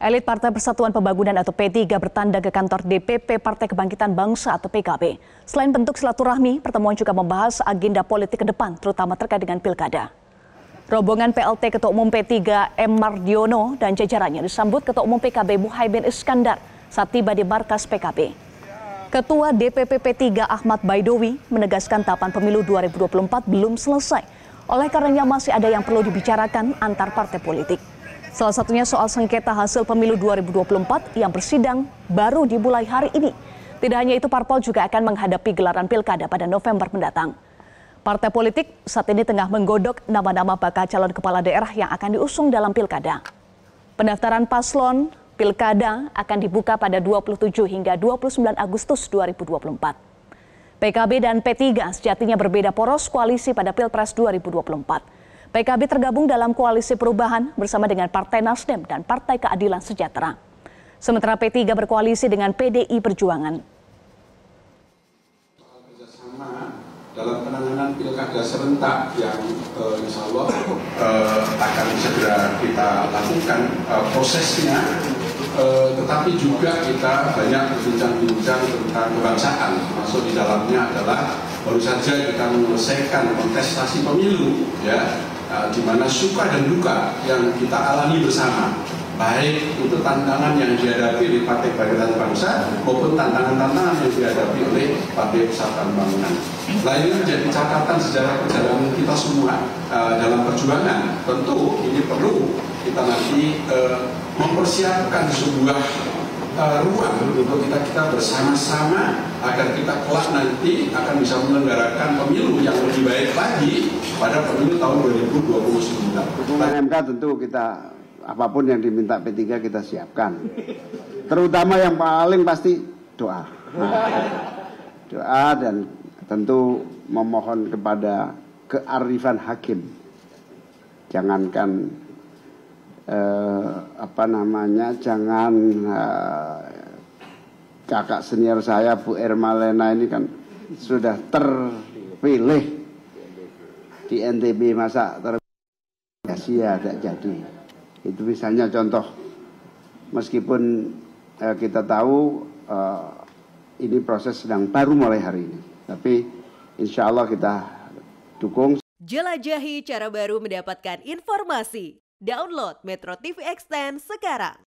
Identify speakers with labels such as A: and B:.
A: Elit Partai Persatuan Pembangunan atau P3 bertanda ke kantor DPP Partai Kebangkitan Bangsa atau PKB. Selain bentuk silaturahmi, pertemuan juga membahas agenda politik ke depan, terutama terkait dengan pilkada. Rombongan PLT Ketua Umum P3 M. Mardiono dan jajarannya disambut Ketua Umum PKB Muhaimin Iskandar saat tiba di markas PKB. Ketua DPP P3 Ahmad Baidowi menegaskan tahapan pemilu 2024 belum selesai. Oleh karenanya masih ada yang perlu dibicarakan antar partai politik. Salah satunya soal sengketa hasil pemilu 2024 yang bersidang baru dimulai hari ini. Tidak hanya itu, parpol juga akan menghadapi gelaran pilkada pada November mendatang. Partai politik saat ini tengah menggodok nama-nama bakal calon kepala daerah yang akan diusung dalam pilkada. Pendaftaran paslon pilkada akan dibuka pada 27 hingga 29 Agustus 2024. PKB dan P3 sejatinya berbeda poros koalisi pada Pilpres 2024. PKB tergabung dalam koalisi perubahan bersama dengan Partai Nasdem dan Partai Keadilan Sejahtera. Sementara P3 berkoalisi dengan PDI Perjuangan.
B: Soal kerjasama dalam penanganan pilkada serentak yang insya Allah akan segera kita lakukan prosesnya, tetapi juga kita banyak berbincang-bincang tentang kebangsaan, termasuk di dalamnya adalah baru saja kita menyelesaikan kontestasi pemilu, ya. Di mana suka dan duka yang kita alami bersama, baik itu tantangan yang dihadapi oleh Partai Kebangkitan Bangsa maupun tantangan-tantangan yang dihadapi oleh Partai Persatuan Pembangunan. Nah, ini menjadi catatan sejarah perjalanan kita semua dalam perjuangan. Tentu ini perlu kita nanti mempersiapkan sebuah ruang untuk kita bersama-sama agar kita kelak nanti akan bisa menyelenggarakan pemilu yang lebih baik lagi pada pemilu tahun 2029.
C: MK tentu kita apapun yang diminta P3 kita siapkan. Terutama yang paling pasti doa. Doa dan tentu memohon kepada kearifan hakim. Jangankan jangan kakak senior saya Bu Ermalena ini kan sudah terpilih di NTB, masa terpilih sia tidak jadi. Itu misalnya contoh, meskipun kita tahu ini proses sedang baru mulai hari ini, tapi insya Allah kita dukung.
D: Jelajahi cara baru mendapatkan informasi. Download Metro TV Extend sekarang.